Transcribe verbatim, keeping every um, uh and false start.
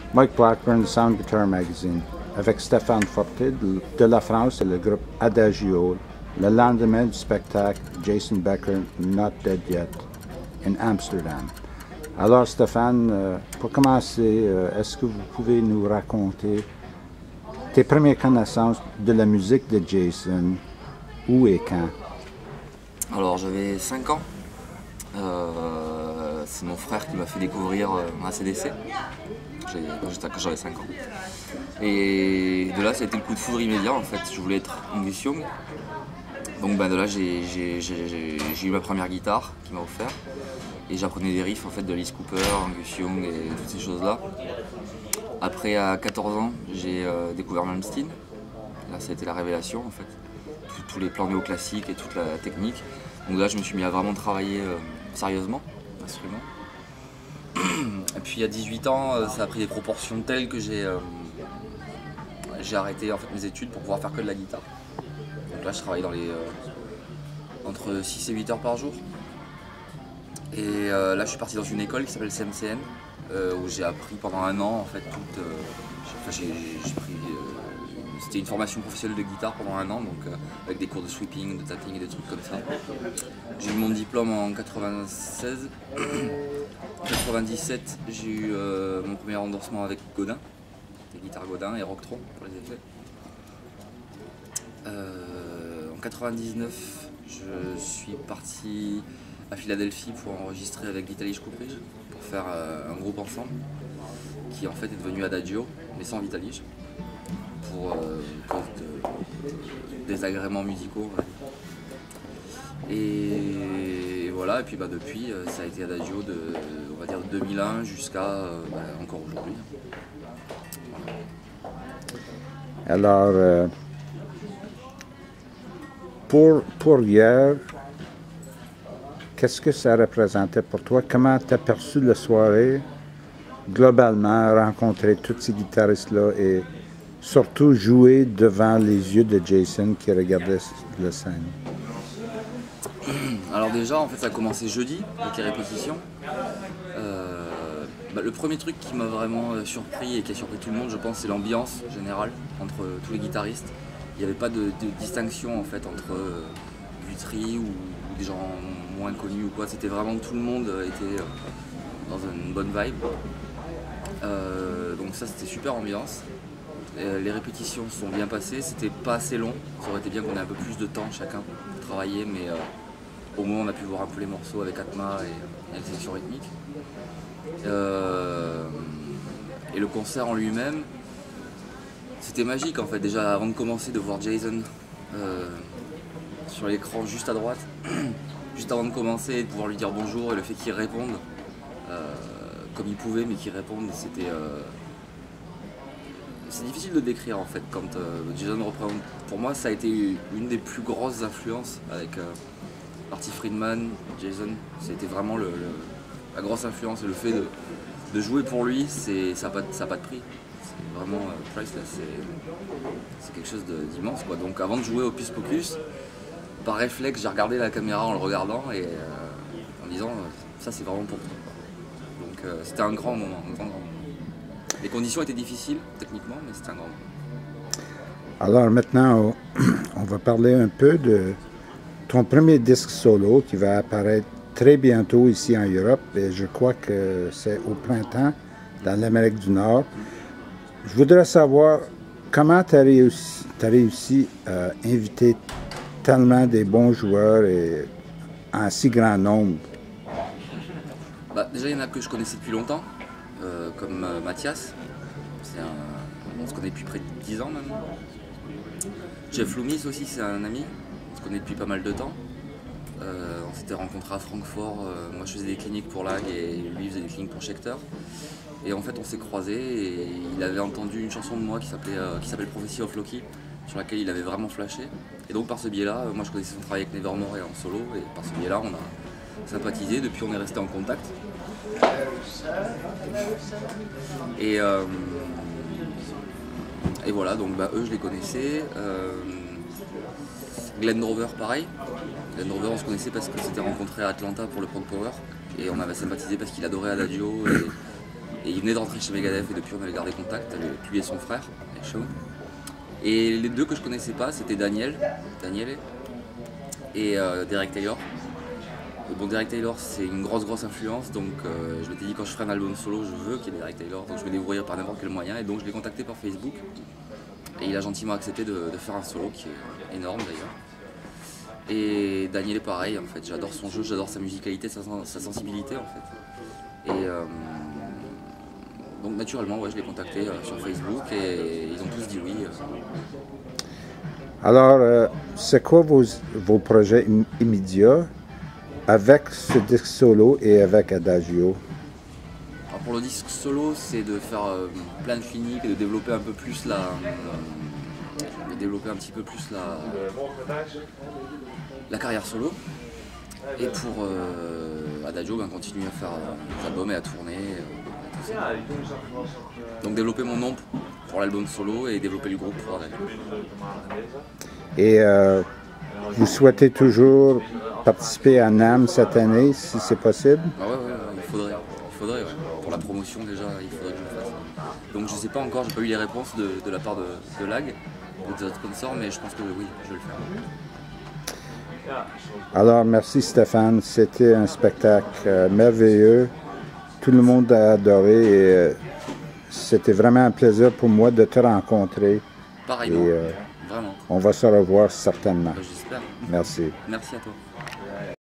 Mike Blackburn, Sound Guitar Magazine, avec Stéphane Forté de, de la France et le groupe Adagio. Le lendemain du spectacle, Jason Becker, Not Dead Yet, in Amsterdam. Alors Stéphane, euh, pour commencer, euh, est-ce que vous pouvez nous raconter tes premières connaissances de la musique de Jason, où et quand? Alors j'avais cinq ans, euh, c'est mon frère qui m'a fait découvrir euh, A C D C quand j'avais cinq ans. Et de là ça a été le coup de foudre immédiat en fait, je voulais être Angus Young. Donc ben, de là j'ai eu ma première guitare qu'il m'a offert et j'apprenais des riffs en fait, de Alice Cooper, Angus Young et toutes ces choses là. Après à quatorze ans j'ai euh, découvert Malmsteen, là ça a été la révélation en fait. Tous les plans néoclassiques et toute la technique. Donc là je me suis mis à vraiment travailler euh, sérieusement l'instrument. Et puis à dix-huit ans euh, ça a pris des proportions telles que j'ai euh, j'ai arrêté en fait, mes études pour pouvoir faire que de la guitare. Donc là je travaille dans les euh, entre six et huit heures par jour. Et euh, là je suis parti dans une école qui s'appelle C M C N euh, où j'ai appris pendant un an en fait toute. Euh, enfin, j'ai pris euh, C'était une formation professionnelle de guitare pendant un an, donc euh, avec des cours de sweeping, de tapping et des trucs comme ça. J'ai eu mon diplôme en quatre-vingt-seize. En quatre-vingt-dix-sept, j'ai eu euh, mon premier endorsement avec Godin, des guitares Godin et Rocktron pour les effets. Euh, en quatre-vingt-dix-neuf, je suis parti à Philadelphie pour enregistrer avec Vitaly Kupridge, pour faire euh, un groupe ensemble, qui en fait est devenu Adagio, mais sans Vitaly. Pour euh, cause de désagréments musicaux. Et voilà, et puis bah, depuis, euh, ça a été Adagio de, on va dire, deux mille un jusqu'à euh, bah, encore aujourd'hui. Voilà. Alors, euh, pour, pour hier, qu'est-ce que ça représentait pour toi? Comment tu as perçu la soirée, globalement, rencontrer tous ces guitaristes-là et surtout jouer devant les yeux de Jason qui regardait la scène? Alors déjà, en fait, ça a commencé jeudi avec les répétitions. Euh, bah, le premier truc qui m'a vraiment euh, surpris et qui a surpris tout le monde, je pense, c'est l'ambiance générale entre euh, tous les guitaristes. Il n'y avait pas de, de distinction en fait entre euh, Guthrie ou, ou des gens moins connus ou quoi. C'était vraiment que tout le monde était euh, dans une bonne vibe. Euh, donc ça, c'était super ambiance. Les répétitions se sont bien passées, c'était pas assez long, ça aurait été bien qu'on ait un peu plus de temps chacun pour travailler, mais euh, au moins on a pu voir un peu les morceaux avec Atma et, et les sections rythmiques. Euh, et le concert en lui-même, c'était magique en fait, déjà avant de commencer de voir Jason euh, sur l'écran juste à droite, juste avant de commencer, de pouvoir lui dire bonjour et le fait qu'il réponde euh, comme il pouvait, mais qu'il réponde, c'était... Euh, C'est difficile de décrire en fait quand euh, Jason représente. Pour moi, ça a été une des plus grosses influences avec euh, Marty Friedman, Jason. C'était vraiment le, le, la grosse influence et le fait de, de jouer pour lui, ça n'a pas, pas de prix. C'est vraiment euh, priceless. C'est quelque chose d'immense quoi. Donc avant de jouer au Hocus Pocus, par réflexe, j'ai regardé la caméra en le regardant et euh, en disant euh, ça c'est vraiment pour toi. Donc euh, c'était un grand moment, un grand, grand moment. Les conditions étaient difficiles, techniquement, mais c'était un grand moment. Alors maintenant, on va parler un peu de ton premier disque solo qui va apparaître très bientôt ici en Europe, et je crois que c'est au printemps dans l'Amérique du Nord. Je voudrais savoir comment tu as réussi, t'as réussi à inviter tellement des bons joueurs et en si grand nombre. Bah, déjà, il y en a que je connaissais depuis longtemps. Euh, comme euh, Mathias, un... on se connaît depuis près de dix ans maintenant. Jeff Loomis aussi, c'est un ami, on se connaît depuis pas mal de temps. Euh, on s'était rencontrés à Francfort, euh, moi je faisais des cliniques pour Lag et lui faisait des cliniques pour Schecter. Et en fait on s'est croisés et il avait entendu une chanson de moi qui s'appelait euh, qui s'appelle Prophecy of Loki, sur laquelle il avait vraiment flashé. Et donc par ce biais-là, euh, moi je connaissais son travail avec Nevermore et en solo, et par ce biais-là on a sympathisé, depuis on est resté en contact. Et, euh, et voilà, donc bah, eux je les connaissais. Euh, Glenn Drover pareil. Glenn Drover on se connaissait parce qu'on s'était rencontrés à Atlanta pour le Prog Power. Et on avait sympathisé parce qu'il adorait Adagio. Et Et il venait de rentrer chez Megadeth et depuis on avait gardé contact, lui et son frère, Shaun. Et les deux que je connaissais pas, c'était Daniel, Daniel et euh, Derek Taylor. Et bon, Derek Taylor, c'est une grosse grosse influence, donc euh, je m'étais dit quand je ferai un album solo, je veux qu'il y ait Derek Taylor, donc je vais découvrir par n'importe quel moyen. Et donc je l'ai contacté par Facebook et il a gentiment accepté de, de faire un solo qui est énorme d'ailleurs. Et Daniel est pareil en fait, j'adore son jeu, j'adore sa musicalité, sa, sa sensibilité en fait. Et euh, donc naturellement, ouais, je l'ai contacté euh, sur Facebook et ils ont tous dit oui. Euh. Alors, euh, c'est quoi vos, vos projets im immédiats avec ce disque solo et avec Adagio? Alors pour le disque solo, c'est de faire euh, plein de cliniques et de développer un peu plus la... Euh, de développer un petit peu plus la, la carrière solo. Et pour euh, Adagio, ben, continuer à faire des albums et à tourner. Euh, tout ça. Donc développer mon nom pour l'album solo et développer le groupe pour Adagio. Et euh, vous souhaitez toujours participer à NAMM cette année, si c'est possible? Ah ouais, ouais, ouais, il faudrait. Il faudrait, ouais. Pour la promotion déjà, il faudrait que je le fasse. Donc je sais pas encore, j'ai pas eu les réponses de, de la part de, de Lag ou des autres sponsors, mais je pense que oui, je vais le faire. Alors, merci Stéphane, c'était un spectacle euh, merveilleux. Tout le monde a adoré et euh, c'était vraiment un plaisir pour moi de te rencontrer. Pareillement, et, euh, vraiment. On va se revoir certainement. J'espère. Merci. Merci à toi.